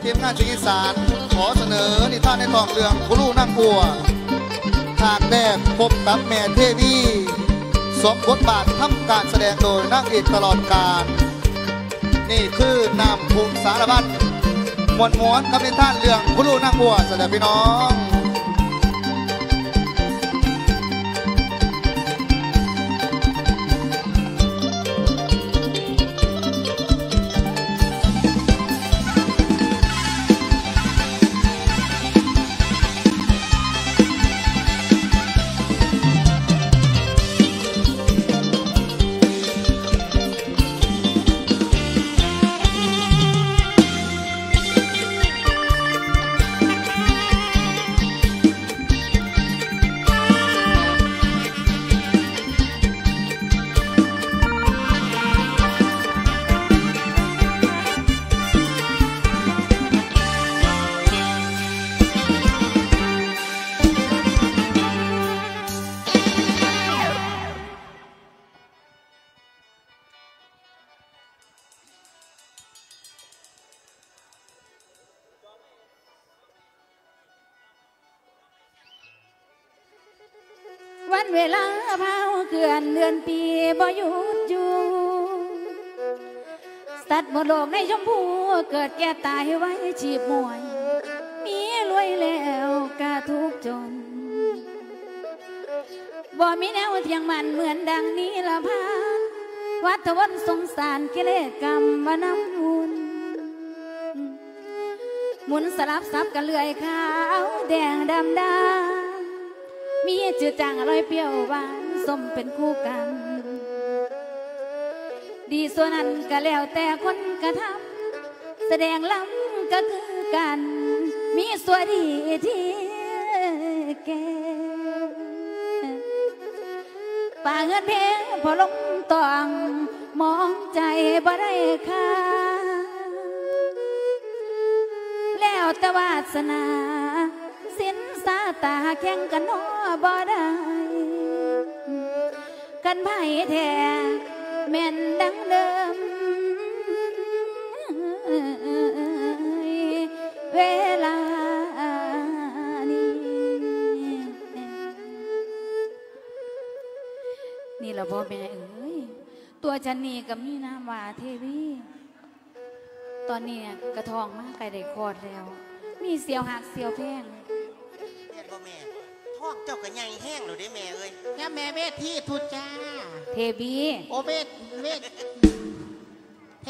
ทีมงานชิงอีสานขอเสนอนิทานในทองเรื่องผู้ลูกนั่งบัวฉากแรกพบกับแม่เทวีสวมบทบาททำการแสดงโดยนางเอกตลอดกาลนี่คือนำภูมิสารบัญมวลม้วนกับนิทานเรื่องผู้ลูกนั่งบัวแสดงพี่น้องวันเวลาพาวเกลื่อนเดือนปีบ่หยุดอยู่สัตว์บนโลกในชมพูเกิดแก่ตายไว้ชีพมวยมีรวยแล้วกาทุกจนบ่มีแนวเทียงมันเหมือนดังนี้ละพาวัฏวนสงสารกิเลสกรรมวน้ำมุนหมุนสลับซับกันเลื่อยขาวแดงดำดามีจืดจางอร่อยเปรี้ยวหวานส้มเป็นคู่กันดีส่วนนั้นก็แล้วแต่คนกระทำแสดงล้ำก็คือกันมีส่วนดีที่แก่ป่าเงินเพงพอลงตองมองใจบ่ได้ค่าแล้วแต่วาสนาสินสาตาแข่งกันน้อบ่ได้กันไผ่แท้แม่นดังเดิมเวลานี้นี่ละพ่อแม่เอ้ยตัวฉันนี่กับมีนามว่าเทวีตอนนี้กระทองมากไกลได้คลอดแล้วมีเสียวหักเสียวแพงแม่ท้องเจ้าก็ใหญ่แห้งหรือได้แม่เอ้ยย่าแม่เวทีทุจ้าเทวีโอเวเท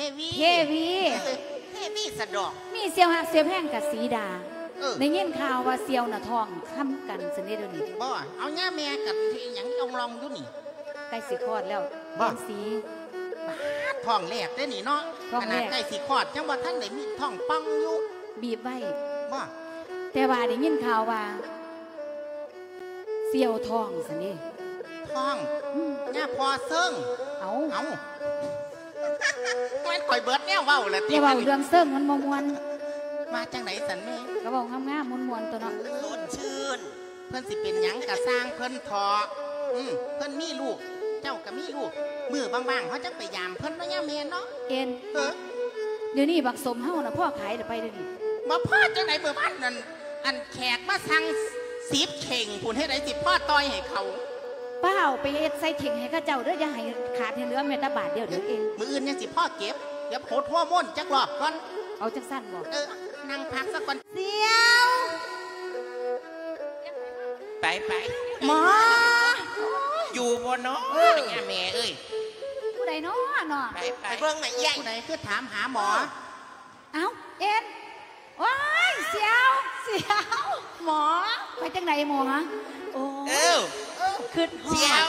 วีสะดอกมีเสียวหักเสียวแพงกับสีดาในเงี้ยข่าวว่าเสียวน่ะท้องค้ำกันสนิทเดี๋ยวนี้บ่เอาย่าแม่กับที่หยังองลองอยู่นี่ใกล้สิคลอดแล้วบ่สีท้องแหลกได้หนิเนาะขนาดใกล้สิคลอดจังว่าท่านไหนมีท้องปังอยู่บีบไว้บ่แต่ว่าได้ยินข่าวว่าเสียวท้องสินี่ท้องย่าพอเซิงเอามันคอยเบิดแนวเว้าแหละที่เว้าเรื่องเซิงมันมวนมาจังไหนสันแม่ก็บอกงามๆมวนๆตัวเนาะสดชื่นเพิ่นสิเป็นหยังกะสร้างเพิ่นทอเพิ่นมีลูกเจ้าก็มีลูกมือบางๆเขาจังไปยามเพิ่นเนาะย่าแม่เนาะเอ็นเดี๋ยวนี้บักสมเฮาน่ะพ่อขายเดี๋ยวไปเดี๋ยวนี้บ่พ่อจังไหนเมื่อวานนั่นอันแขกมาสั่ง10 เข่งพูนให้ได้10พ่อต่อยให้เขาเปล่าไปเอ็ดใส่เข่งให้ข้าเจ้าเด้ออย่าให้ขาดให้เหลือแม่ตาบาทเดียวเองมืออื่นยัง10พ่อเก็บเดี๋ยวโหดทั่วม่นจักรอบก่อนเอาจังสั้นบ่นั่งพักสักก่อนเสียวไปหมออยู่บนน้อเนี่ยแม่เอ้ยผู้ใดน้อไปเบิ่งไหนใหญ่ผู้ใดคือถามหาหมอเอ้าเอ็นว้ายเสียวหมอไปจังไหนหมอฮะโอ้ขึ้นเสียว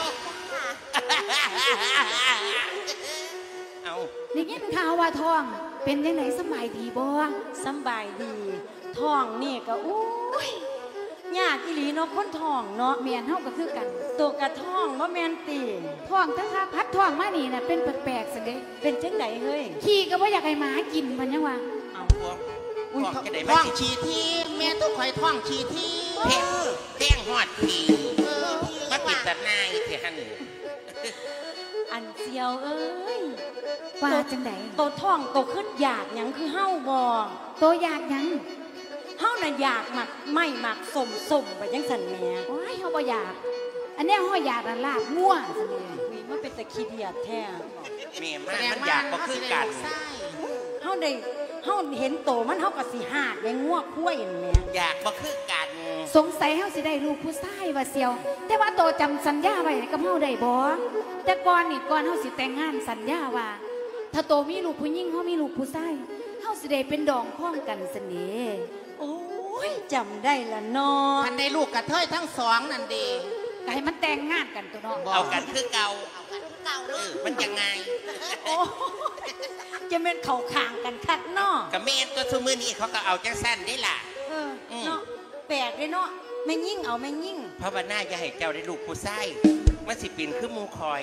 เอานี่ยินข่าวว่าท้องเป็นยังไงสบายดีบ่สบายดีท้องนี่ก็อุ้ยยากอีหลีเนาะคนท้องเนาะเมียนเฮาก็คือกันตัวกระท้องว่าแมนตีท้องทั้งพัดท้องมานี่น่ะเป็นแปลกๆสิเด้เป็นจังไดเฮ้ยขี้ก็บ่อยากให้หมากินมันยังว่าเอาพวกท้องฉี่ที่แม่ต้องคอยท้องฉี่ที่แท่งหอดผีมาปิดแต่นายเถอะฮันอันเสีสี่ยวเอ้ยว่าจังไดโตท้องโตขึ้นอยากหยังคือเฮาบ่โตอยากหยังเฮาน่ะอยากหมักไม่หมักสมไปจังสันแหม่โอ้ยเฮาบ่อยาก อันเนี้ยเฮาอยากน่ะลาบงัวซะนี่อุ้ยมันเป็นตะขี้เดียดแท้แม่มันอยากบ่คือกันเฮาเห็นโตมันเฮาก็สิหาดในงัวคุ้ยนั่นแหม่อยากบ่คือกันสงสัยเฮาสิได้ลูกผู้ชายว่าเสียว แต่ว่าโตจำสัญญาไว้กับเฮาได้บ่แต่ก่อนเฮาสิแต่งงานสัญญาว่า ถ้าโตมีลูกผู้หญิงเฮามีลูกผู้ชายเฮาสิได้เป็นดองข้องกันซะนี่โอ้ยจำได้ละเนาะทันได้ลูกกระเทยทั้งสองนั่นดีก็ให้มันแต่งงานกันตัวเนาะเอากันคือเก่ามันยังไงโอ้ยจะเป็นเขาข้างกันคักเนาะกับแม่ตัวซุมื้อนี้เขาก็เอาจังสั้นได้ล่ะเนาะแปลกเลยเนาะแม่ยิ่งเอาแม่ยิ่งเพราะว่าหน้าจะให้เจ้าได้ลูกผู้ชายมันสิเป็นคือหมูคอย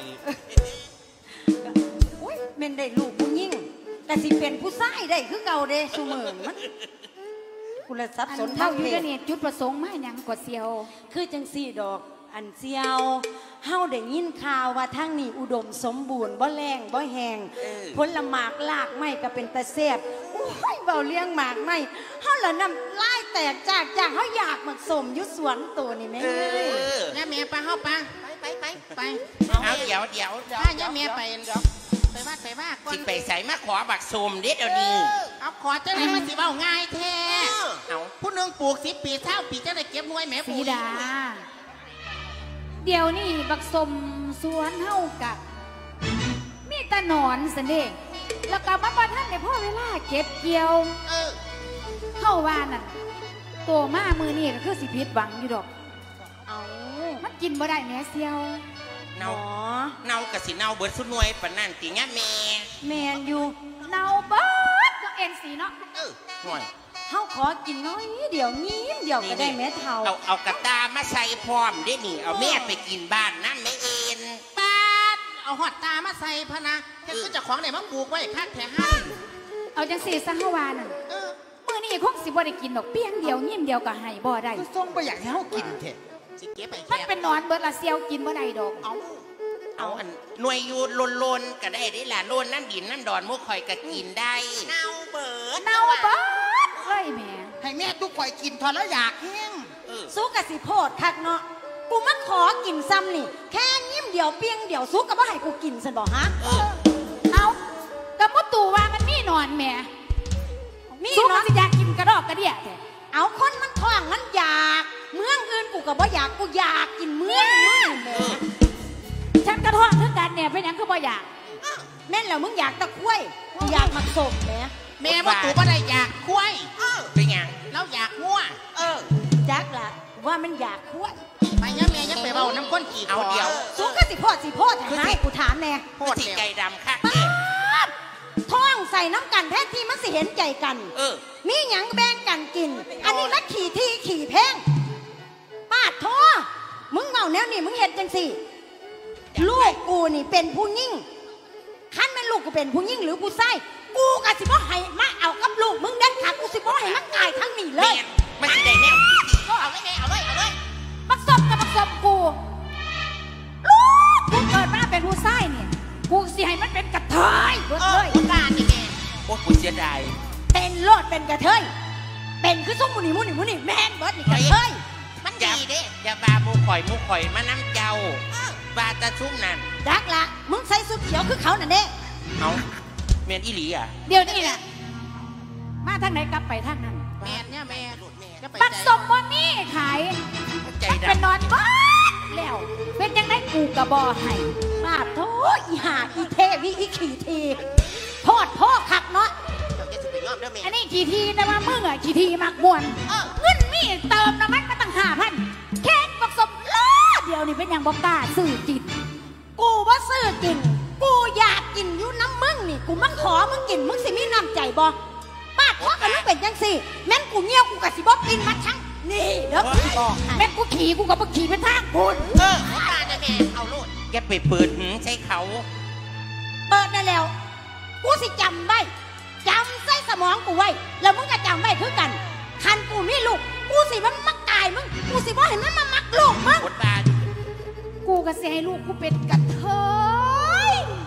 โอ้ยแม่นได้ลูกผู้ยิ่งแต่สิเป็นผู้ชายได้คือเก่าเด้ซุมื้อมันกุลทรัพย์อันสนเท่าทางอยู่เพเดี๋ยศวนี้จุดประสงค์มาหยังกว่าเสียวคือจังสี่ดอกอันเซียวเฮาได้ยินข่าวว่าทางนี้อุดมสมบูรณ์บ่แรงบ่แห้งผลหมากลากไม้ก็เป็นตะแซ่บโอ้ยเบาเลี้ยงหมากไม้เฮาละน้ำลายแตกจากเฮาอยากมักสมอยู่สวนตัวนี่แม่เอเอ้ยอย่าเมียไปเฮาไป ไปเอาเดี๋ยวถ้าย่าเมียไปไปว่าก่อนสิไปใส่มาขอบักซูมเด็ดเดี๋ยวนี้เอาขอจะได้มันสิเว้าง่ายแท้เอาผู้หนึงปลูก10 ปี20 ปีจะได้เก็บหน่วยแหม่สีดา เดี๋ยวนี้บักสมสวนเฮากะมีแตะนอนสันเด้แล้วก็มาประทันในพ่อเวลาเก็บเกี่ยว เฮาว่านั่นโตมามือนี่ก็คือสิผิดหวังอยู่ดอกเอามันกินบ่ได้แม่เสียวเนาหมอเนากับสิเนาเบิดสุดหน่วยปานนั่นติงะแม่แมนอยู่เนาเบิดก็เอ็นสีเนาะหน่วยเฮาขอกินน้อยเดี๋ยวนี้เดี๋ยวก็ได้แม่เฒ่าเอากระตามาใส่พร้อมเด้นี่เอาแม่ไปกินบ้านนั่นแม่เอ็นปาดเอาหอดตามาใส่พะนะเฮ็ดคือเจ้าของได้มาปลูกไว้คักแท้หั่นเอาจังสีซะเฮาว่านั่นมื้อนี้คงสิบ่ได้กินดอกเปี้ยงเดียวยิ้มเดียวก็ให้บ่ได้ส่งไปอยากให้เขากินเถอะสิเก็บไปมันแค่เป็นนอนเบิดละเสียวกินบ่ได้ดอกเอาอันหน่วยอยู่ลนๆก็ได้ได้ล่ะลนน้ำดินน้ำดอนหมุกคอยก็กินได้เนาเบิดเนาเบิดเอ้ยแม่ให้แม่ทุกข่อยกินทอนแล้วอยากแห้งสู้กับสิโพดคักเนาะกูมาขอกินซ้ำนี่แค่ยิ้มเดียวเปียงเดียวสู้กับว่าให้กูกินสันบอกฮะเอากับพ่อตู่ว่ามันมีนอนแม่มีสู้มันเนาะสิอยากกินกระดอกกระเดี่ยแท้เอาคนมันท้องมันอยากเมืองอื่นกูกับว่าอยากกูอยากกินเมืองแม่ฉันกระท้องคือกันเนี่ยเป็นหยังคือบ่อยากแม่นแล้วมึงอยากตะคุ้ยอยากมักสมแม่แม่บ่ตู่บ่ได้อยากคุ้ยเป็นหยังเราอยากงัวจักละว่ามันอยากคุ้ยไปย่าเมียอย่าไปเว้าน้ำก้นกี่เอาเดี๋ยวสู้กับสิโพดให้กูถามแน่โคตรสิไก่ดำคักเด้ท้องใส่น้ำกันแท้ที่มันสิเห็นใจกัน มีหยังแบ่งกันกิน อันนี้มันขี่ที่ขี่แพงปาดท้อมึงเมาแนวนี่มึงเห็นจังสิลูกกูนี่เป็นผู้ยิ่งคันแม่ลูกกูเป็นผู้ยิ่งหรือผู้ไส้กูกะสิบ่ให้มาเอากับลูกมึงเด็ดขาดกูสิบ่ให้มันกายทั้งนี้เลแม่ยมันสิได้แนวเอาเลยแม่เอาเลยบักซบกับบักซบกูลูกกูเกิดมาเป็นผู้ชายเนี่ยกูสิให้มันเป็นกระเทยเบิดเลยกล้านี่แม่โอ้กูเสียดายเป็นโลดเป็นกระเทยเป็นคือส้มมุนี่แม่นเบิดนี่กระเทยมันดีเด้อย่าบาหมูข่อยมาน้ำเจ้าบาตาชุ่มนั่นดักละมึงใส่สุดเขียวคือเขานั่นเด้เอาเมียนอีหลีอ่ะเดี๋ยวนี้น่ะมาทางไหนกลับไปทางนั้นแม่เนี่ยแม่จะไปบักใจสมบ่มีขายใจมันเป็นดำนอนบ้านแล้วเป็นยังไงกูกระบอให้ปาดโถอีหาอีเทวิอีขี่ทีโพดพ่อคักเนาะเจ้าจะสิไปยอมเด้อแม่อันนี้กี่ทีแต่ว่ามึงอ่ะกี่ทีมักมวนเงินมีเติมน้ำมันมาตั้ง5,000แค่บักสมล้อเดียวนี่เป็นยังบอกกล้าซื้อจิตกูว่าซื้อกินกูอยากกินอยู่น้ำมึงนี่กูมันขอมึงกินมึงสิมีน้ำใจบ่ปาดพ่อกับมึงเป็นยังสิแม่นกูเงี้ยวกูกะสิบ่กินมาทั้งนี่เด้อกูบอกให้แม่งกูขี่กูกับมึงขี่เป็นทางคุณกล้าเนี่ยแม่เอาโลดอย่าไปเปิดหืใส่เขาเปิดได้แล้ว กูสิจำไว้จำใส่สมองกูไว้แล้วมึงก็จำไว้คือกันคันกูมีลูกกูสิมันมักกายมึงกูสิบ่เห็นมันมามักลูกมึงบทบาทกูก็สิให้ลูกกูเป็นกระเทย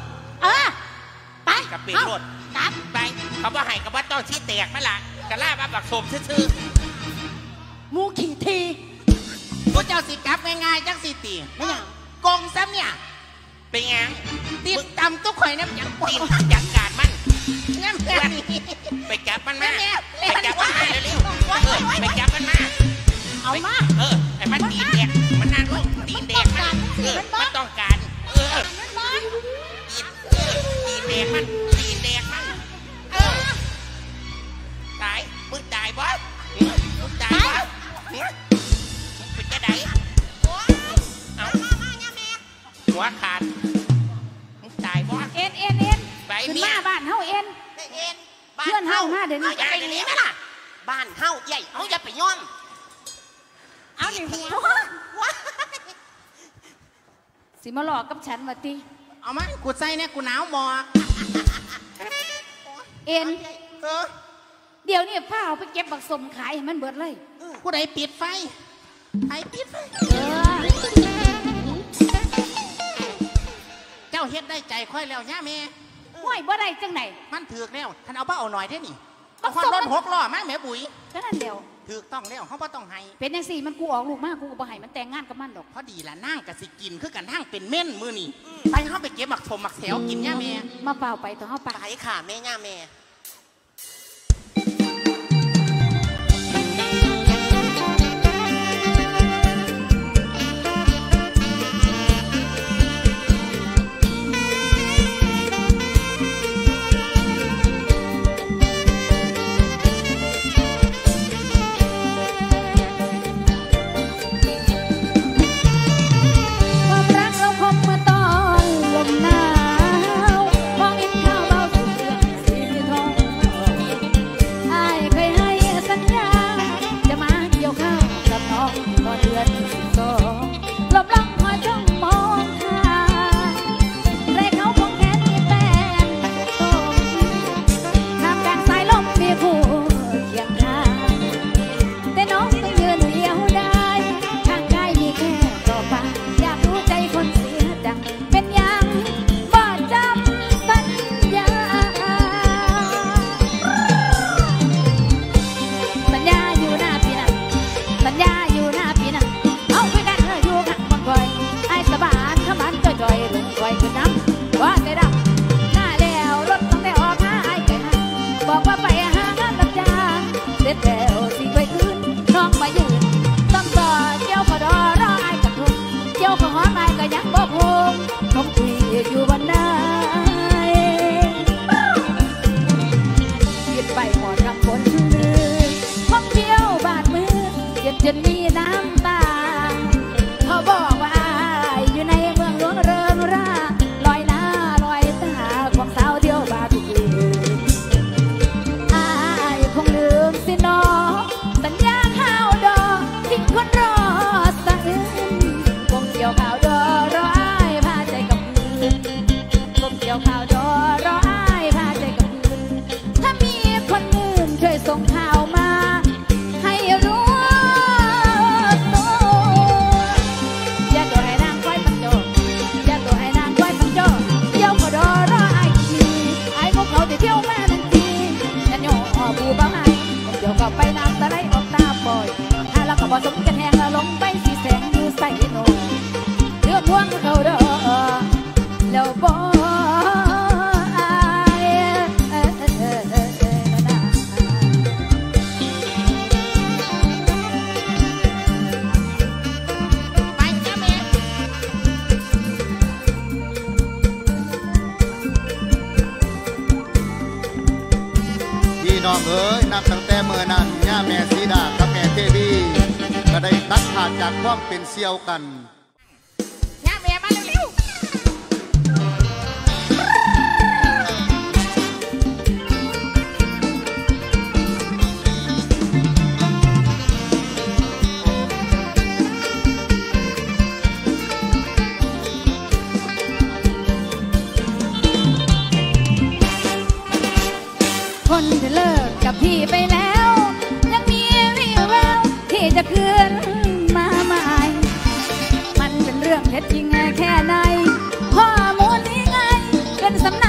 ไปกับเป็นรถกลับไปเขาว่าให้กับว่าต้องชี้แตกไหมล่ะกะล่ามาบักสมซื่อมูขี่ทีพวกเจ้าสิกลับง่ายๆจังสิตีไม่ยังกงซ้ำเนี่ยๆเป็นไงติดตำตุ๊กข่อยน้ำยังปวดตีนจัดการมันงั้นแม่นี่ไปจับมันมาแม่ไปจับมันมาเร็วๆไปจับมันมาเอามาไอ้มันตีนแดกมันนั่งลงตีนแดกมันมันต้องการตีนแดกมันตีนแดกมันตายมึงตายบ่มึงตายบ่เป็นจะไหนเอาหัวขาดมึงตายบ่เอ็นไปขึ้นเมียมาบ้านเฮาเอ็น เพื่อนเฮามาเดี๋ยวนี้อย่าไปหนีไหมล่ะบ้านเฮาใหญ่เฮาอย่าไปย้อมเอาหนิหัวสิมาหลอกกับฉันว่าติเอามากูใส่เนี่ยกูหนาวหมอกเอ็นเดี๋ยวนี้ผ้าเอาไปเก็บบักสมขายให้มันเบิดเลยผู้ใดปิดไฟใครปิดไฟเจ้าเฮ็ดได้ใจค่อยแล้วย่าแม่ห้วยบ่ได้จังไหนมันถือกแล้วท่านเอาบ้าเอาหน่อยเท่นี่เอาความรถ6 ล้อมาแม่บุ๋ยก็นั่นเดียวถือกต้องแล้วเขาบ่ต้องให้เป็นจังซี่มันกูออกลูกมากกูก็บ่ให้มันแต่งงานกับมันดอกพอดีละนั่งกับสิกินคือกันนั่งเป็นเม่นมือนี่ไปเขาไปเก็บหมักถมหมักแถวกินย่าแม่มาเปล่าไปต่อเฮาไปไปค่ะแม่ย่าแม่ความรักเราคงมาตอนลมหนาวมองอินข้าวเบาสุดเรื่องสีทองอ้ายเคยให้สัญญาจะมาเกี่ยวข้าวกับน้องตอนเดือน12ลบลังคอยจ้องมองหาไรเขาคงแค่มีแฟนต้มข้ามกลางสายลมมีผู้เคียงข้างแต่น้องต้องยืนเดียวได้ข้างกายมีแค่กรอบฟ้าอยากรู้ใจคนเสียจังเป็นยังบ่จำสัญญาสัญญาอยู่หน้าพี่นะสัญญาอยู่หน้าพี่นะเอาคุยกันอยู่ข้างบังคอยไอ้สบานขมันจ่อยๆลงคอยขึ้นน้ำว่าได้ดับหน้าแล้วรถต้องได้ออกหาไอ้ไก่หาบอกว่าไปหางานรับจ้างเสร็จแล้วสิไปคืนน้องมายืนต้องต่อเกี่ยวพอดอรอไอ้กับทุกเกี่ยวของหอมไอ้ก็ยังบ่พงคงคุยอยู่วันไหนคิดไปหมดคำคนลืมท่องเที่ยวบาดมือเจ็บจนมีน้ำตาเขาบอกว่าอ้ายอยู่ในเมืองหลวงเริงร่าลอยหน้าลอยตาของสาวเที่ยวบาดทุกคืนอ้ายคงลืมสิน้องสัญญาข้าวดอกทิ้งคนรอสะอื้นคงเกี่ยวข้าวดอรออ้ายพาใจกับคืนคงเกี่ยวข้าวดอรออ้ายพาใจกับคืนถ้ามีคนอื่นช่วยส่งข่าวมาให้รู้ตัวอย่าตัวให้นางคอยปังโจอย่าตัวให้นางคอยปังโจเที่ยวก็ดอรออ้ายทีไอ้พวกเขาที่เที่ยวมานั่นทีนั่นโย่ผู้เบาให้เดี๋ยวก็ไปน้ำตะไลออกตาปล่อยถ้าแล้วก็บ่สมกันแหงแล้วลงไปสีแสงอยู่ใส่โนเรื่องห่วงเขาดอแล้วบ่อายไปย่าแม่พี่น้องเอ๋ยนับตั้งแต่เมื่อนั้นย่าแม่สีดากับแม่เทวีก็ได้ตัดขาดจากความเป็นเสี่ยวกันย่าแม่มาเร็วคนที่เลิกกับพี่ไปแล้ว ยังมีวี่แววที่จะคืนมาใหม่ มันเป็นเรื่องเท็จจริงแค่ไหนข้อมูลนี้ไงเป็นสำนัก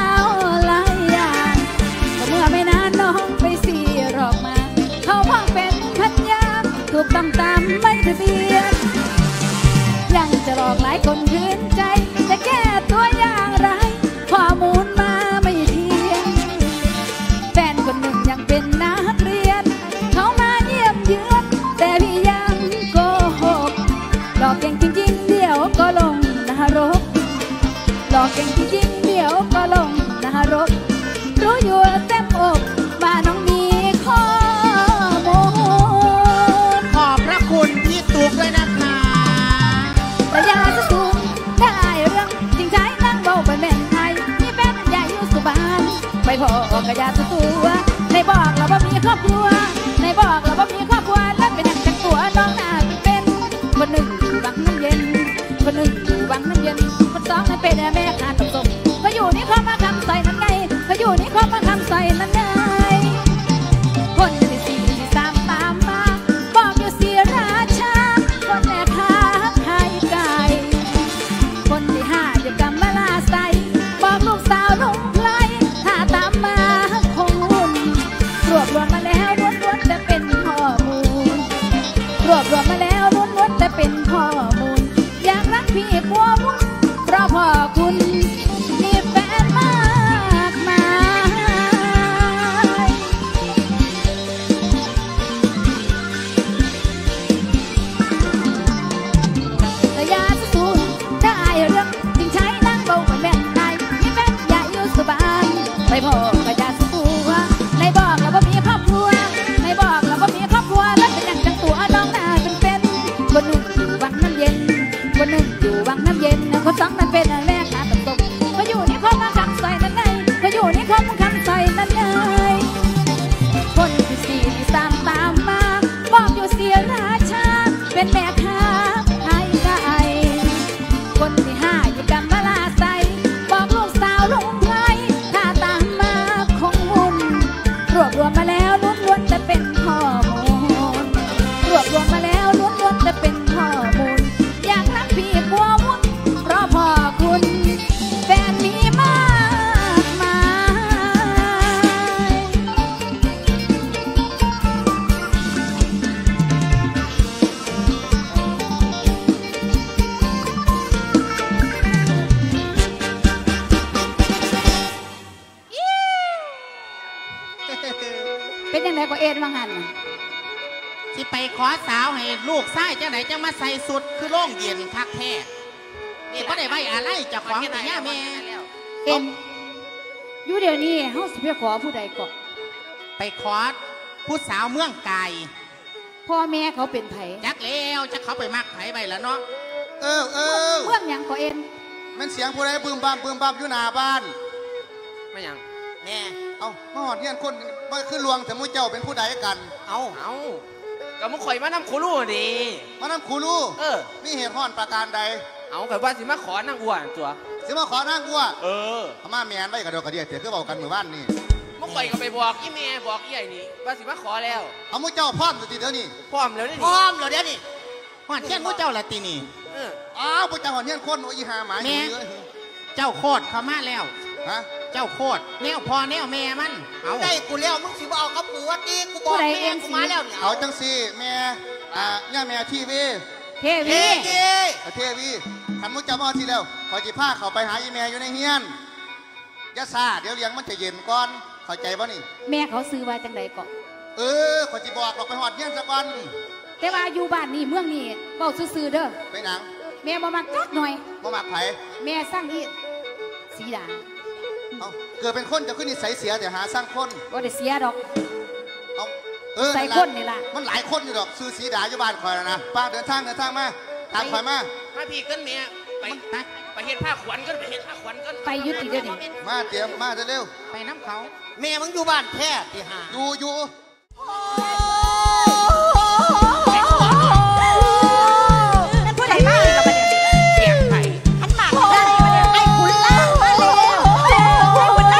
เก่งจริงๆเดี๋ยวก็ลงนรกรู้อยู่เต็มอกว่าน้องมีข้อมูลขอบพระคุณพี่ตุ๊กด้วยนะคะแต่ยาจะสูงได้เรื่องจริงใจนั่งเบาไปแม่นไทยมีแฟนใหญ่อยู่สุบานไปพอกระยาตัวในบอกเราว่ามีครอบครัวในบอกเราว่ามีครอบครัวแล้วเป็นอย่างจังตัวน้องน่าเป็นคนหนึ่งอยู่วังน้ำเย็นคนหนึ่งอยู่วังน้ำเย็นคนสองนั้นเป็นแม่ขาดตกศพเขาอยู่นี่เขามาคำใส่นั่นไงเขาอยู่นี่เขามาคำใส่นั่นไงคนที่สี่ที่สามตามมาบอกอยู่เสียราชาคนแม่ค้าขายไก่คนที่ห้าอยู่กำมะลาใสบอกลูกสาวลุงไพลถ้าตามมาคงหุ่นรวบรวมมาแล้วล้วนๆแต่เป็นข้อมูลรวบรวมมาแล้วล้วนๆแต่เป็นข้อมูลอยากรักพี่กลัววุ่นเพราะพ่อคุณมีแฟนมากมายแต่ยาจะสูญได้เรื่องจริงใช้นั่งเบาไปแม่นไทยมีแฟนใหญ่อยู่สุบานไปพ่อก็ยาสูญในบอกเราว่ามีครอบครัวในบอกเราว่ามีครอบครัวแล้วเป็นอย่างจังตัวน้องน่าเป็นคนหนึ่งอยู่วังน้ำเย็นคนหนึ่งอยู่วังน้ำเย็นคนสองนั้นเป็นแม่ขาตกตกเขาอยู่นี่เขามาคำใส่นั่นไงเขาอยู่นี่เขามาคำใส่นั่นไงคนที่สี่ที่สามตามมาบอกอยู่เสียราชาเป็นแม่ค้าขายไก่คนที่ห้าอยู่กำมะลาใสบอกลูกสาวลุงไพลถ้าตามมาคงหุ่นรวบรวมมาแล้วล้วนๆแต่เป็นข้อมูลรวบรวมมาแล้วล้วนๆแต่เป็นข้อมูลอยากรักพี่กลัววุ่นเพราะพ่อคุณแฟนมีมากมายเป็นยังไงก็เอ็นว่างหันน่ะสิไปขอสาวให้ลูกชายจังไหนจะมาใส่สุดคือโล่งเย็นคักแท้นี่ก็ได้ไว้อะไรเจากของแต่ย่าแม่เอ็นอยู่เดี๋ยวนี้เฮาสิไปขอผู้ใดก่อนไปขอผู้สาวเมืองไก่พ่อแม่เขาเป็นไผจักแล้วจะเขาไปมักไผไปแล้วเนาะเออเมืองหยังก็เอ็นมันเสียงผู้ใดบึมบัมอยู่หน้าบ้านไม่ยังแม่เอามาหอดเฮียนคนมาขึ้นลวงแต่มูเจ้าเป็นผู้ใดกันเอาก็มึงข่อยมานำคูรู้ดิมานำครูรู้ มีเหตุห้อนประการใดเอาข่อยว่าสิมาขอนั่งอ้วนตัวสิมาขอนั่งวัวเอามาแมนไว้กระโดดกระเดียดเถียคือบอกกันหมู่บ้านนี่มึงข่อยก็ไปบอกอีเมย์บอกอีใหญ่นี่ว่าสิมาขอแล้วเอามูเจ้าพร้อมสิเดี๋ยวนี้พร้อมแล้วนี่พร้อมแล้วเดี๋ยวนี้ฮอดเช่นผู้เจ้าละตีนี่อ้าวมูเจ้าหอดเฮียนคนโอ้ยหาหมาแม่ เจ้าโคตรเขามาแล้วฮะเจ้าโคตรแนวพอแนวแม่มันเอาได้กูแล้วมึงสิบ่เอากับกูว่าตีกูบอกแม่กูมาแล้วเนี่ยเอาจังสิแม่ย่าแม่ทีวีเทวีเทวีขันมูเจ้ามาทีแล้วขอจิพาเขาไปหาอีแม่อยู่ในเฮียนยะซาเดี๋ยวเลี้ยงมันจะเย็นก่อนเข้าใจป่ะนี่แม่เขาซื้อว่าจังใดก่อนขอจิบอกเราไปหอดเฮียนสักวันแต่ว่าอยู่บ้านนี่เมืองนี่เว้าซื่อๆเด้อไปหนังแม่บ่มักจักหน่อยมาหมักไผ่แม่สร้างอีสีดาเอาเกิดเป็นคนจะขึ้นนิสัยเสียแต่หาสร้างคนบ่ได้เสียดอกเอาใส่คนนี่ล่ะมันหลายคนอยู่ดอกซื้อสีดาอยู่บ้านคอยแล้วนะป้าเดินทางมาตามคอยมามาพี่กันเมียไปเฮ็ดผ้าขวัญกันไปเฮ็ดผ้าขวัญกันไปยุติเดี๋ยวนี้มาเตรียมมาเร็วไปน้ำเขาแม่มึงอยู่บ้านแท้ที่หาอยู่เป็นผู้ใดมาเลยกับมันเนี่ยเสียงไผ่อันหมากได้มาเนี่ยไอ้ขุนล่างมาแล้วไอ้ขุนล่าง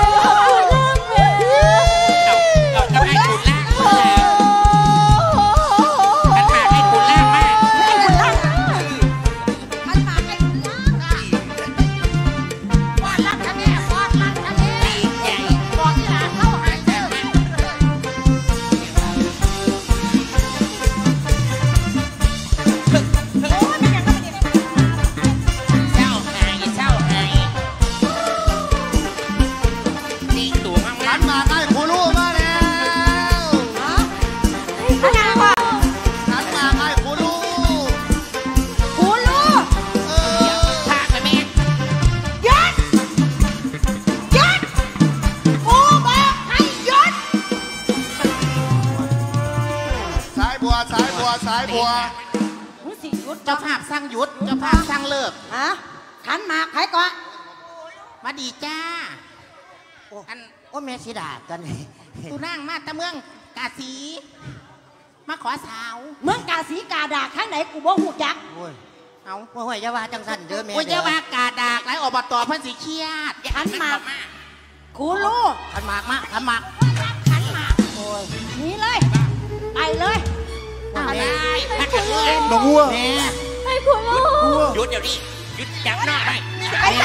เอากับไอ้ขุนล่างกันหาไอ้ขุนล่างมาไอ้ขุนล่างอันหมากไอ้ขุนล่างอ่ะป้อนรักทะเลป้อนรักทะเลใหญ่บอกที่หลานเข้าหายใจบัวสายบัวสายบัวมึงสิหยุดเจ้าภาพสั่งหยุดเจ้าภาพสั่งเลิกฮะขันหมากใครก่อนมาดีจ้าอันโอ้แม่สิดากันตูนั่งมาตะเมืองกาสีมาขอสาวเมืองกาสีกาดาข้างไหนกูบ่หูจักโอ้ยเอาว่าห่วยจะว่าจังสันเด้อแม่โอ้ยเจ้าว่ากาดากไรอบตเพันสีเครียดขันหมากกูรู้ขันหมากมาขันหมากขันหมากโอ้ยหนี่เลยไปเลยอะไรพัดกันเลยน้องวัวแม่ให้คุณลูกหยุดเดี๋ยวนี้หยุดจับหน้าได้ไปไหน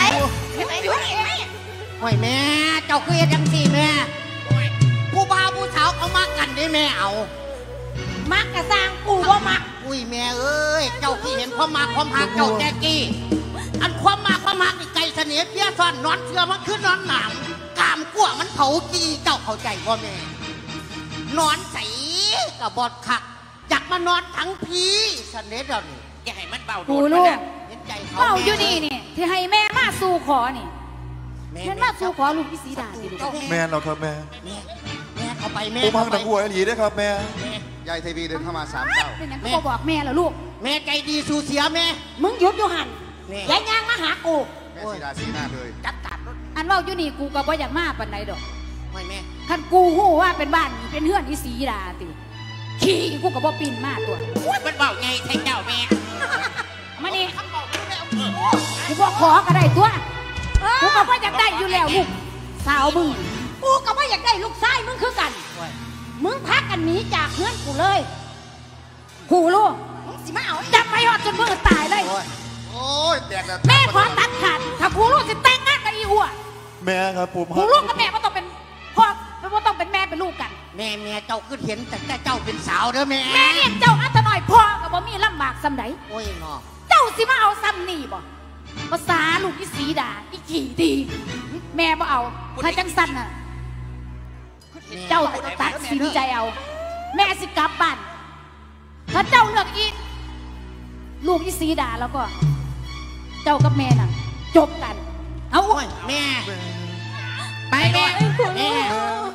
โอ้ยแม่เจ้าคือเฮ็ดจังสี่แม่ผู้บ่าวผู้สาวเอามากันได้แม่เอามักกะสร้างกูบ่มักอุ้ยแม่เอ้ยเจ้าที่เห็นความมาความหักเจ้าแจกี้อันความมาความหักนี่ใจเสน่ห์เพี้ยซ่อนนอนเชื่อมันคือนอนหนามกามกั่วมันเผาจีเจ้าเข้าใจบ่แม่นอนใสกับบอดขักอยากมานอนทั้งพีเสน่ห์เดี๋ยวนี้อย่าให้มันเบาโดกูนลูกเห็นใจเขาเฝ้าอยู่นี่นี่ที่ให้แม่มาสู่ขอนี่แม่เห็นมาสู่ขอลูกพี่สีดาสิลูกแม่เราครับแม่แม่เข้าไปแม่ผมพัเข้าง ไปนักวัวหลีได้ครับแม่ยายเทวีเดินเข้ามา3 เก้าเป็นหยังก็บอกแม่แล้วลูกแม่ใจดีสู้เสียแม่มึงหยุดอยู่หันนี่อย่าย่างมาหากูแม่สีดาสีหน้าเลยจัดการรถอันเว่าอยู่นี่กูก็บ่อยากมาปานใดดอกไม่แม่คันกูฮู้ว่าเป็นบ้านนี่เป็นเฮือนอีสีดาติขี่กูก็บ่ปีนมาตัวโอ้ยมันเบาไงใช่เจ้าแม่มานี่กูบอกขอก็ได้ตัวกูก็บ่อยากได้อยู่แล้วลูกสาวมึงกูก็บ่อยากได้ลูกชายมึงคือกัน มึงพักกันหนีจากเพื่อนกูเลยหูลูกมึงสิมาเอาจับไปหอดจนมือตายเลยโอ้ยแตกแล้วแม่ขอตัดขาดถ้ากูลูกสิแต่งงานกับอีหัวแม่ครับผมกูลูกกับแม่ก็ต้องเป็นพ่อไม่ว่าต้องเป็นแม่เป็นลูกกันแม่เจ้าคือเห็นแต่เจ้าเป็นสาวเด้อแม่แม่เลี้ยงเจ้ามาแต่น้อยพ่อก็บ่มีลำบากสำใดโอ้ยเนาะเจ้าสิมาเอาซ้ำนี่บ่ภาษาลูกอีสีดาอีขี่ดีแม่บ่เอาถ้าจังสั้นน่ะเจ้าตัดสินใจเอา แม่สิกลับบ้านถ้าเจ้าเลือกอีลูกอีสีดาแล้วก็ เจ้ากับแม่น่ะ จบกัน เอาโอ้ยแม่ ไปแม่แม่